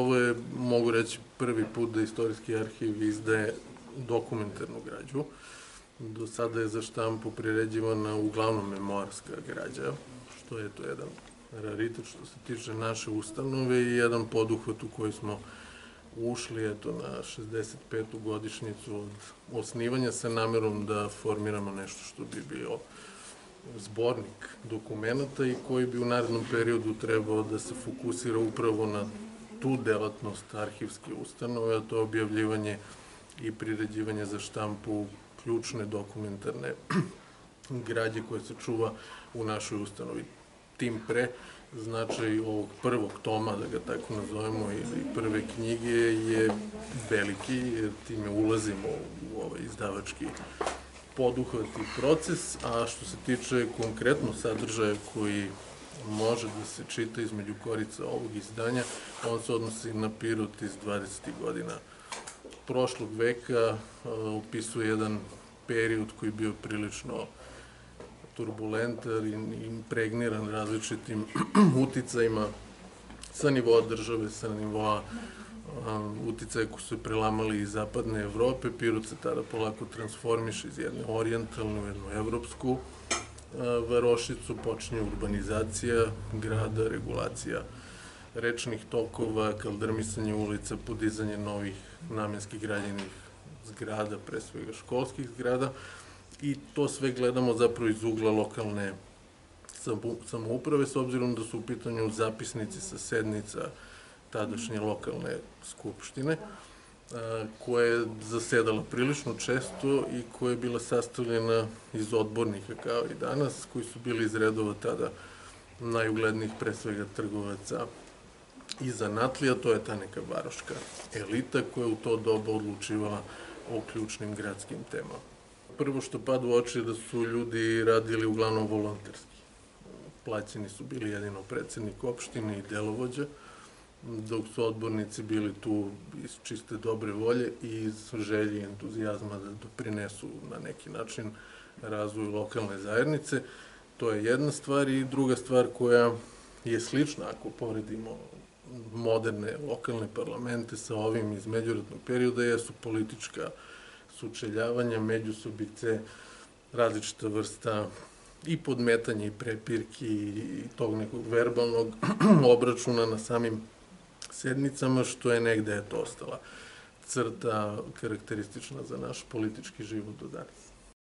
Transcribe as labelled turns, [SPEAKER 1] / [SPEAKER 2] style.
[SPEAKER 1] Ovo je, mogu reći, prvi put da Istorijski arhiv izdaje dokumentarnu građu. Do sada je za štampu priređivana uglavnom memoarska građa, što je to jedan raritet što se tiče naše ustanove i jedan poduhvat u koji smo ušli na 65. godišnjicu od osnivanja sa namerom da formiramo nešto što bi bio zbornik dokumenta i koji bi u narednom periodu trebao da se fokusira upravo na tu delatnost arhivske ustanove, a to je objavljivanje i priređivanje za štampu ključne dokumentarne građe koje se čuva u našoj ustanovi. Tim pre, značaj ovog prvog toma, da ga tako nazovemo, ili prve knjige je veliki, jer time ulazimo u ovaj izdavački poduhvat i proces, a što se tiče konkretno sadržaja koji može da se čita između korica ovog izdanja, on se odnosi na Pirot iz 20. godina prošlog veka, opisuje jedan period koji je bio prilično turbulentan i impregniran različitim uticajima sa nivoa države, sa nivoa uticaja koji su prelamali iz zapadne Evrope. Pirot se tada polako transformiše iz jedne orijentalne u jednu evropsku varošicu, počinje urbanizacija grada, regulacija rečnih tokova, kaldrmisanje ulica, podizanje novih namenskih građenih zgrada, pre svega školskih zgrada, i to sve gledamo zapravo iz ugla lokalne samouprave, s obzirom da su u pitanju zapisnici sa sednica tadašnje lokalne skupštine, koja je zasedala prilično često i koja je bila sastavljena iz odbornika kao i danas, koji su bili iz redova tada najuglednijih, pre svega, trgovaca i zanatlija. To je ta neka varoška elita koja je u to doba odlučivala o ključnim gradskim temama. Prvo što pada u oči je da su ljudi radili uglavnom volonterski. Plaćeni su bili jedino predsednik opštine i delovođa, dok su odbornici bili tu iz čiste dobre volje i iz želje i entuzijazma da doprinesu na neki način razvoju lokalne zajednice. To je jedna stvar, i druga stvar koja je slična ako poredimo moderne lokalne parlamente sa ovim iz međuratnog perioda, jesu politička sučeljavanja, međusobice, različita vrsta i podmetanja i prepirki i tog nekog verbalnog obračuna na samim sednicama, što je negde ostala crta karakteristična za naš politički život do danas.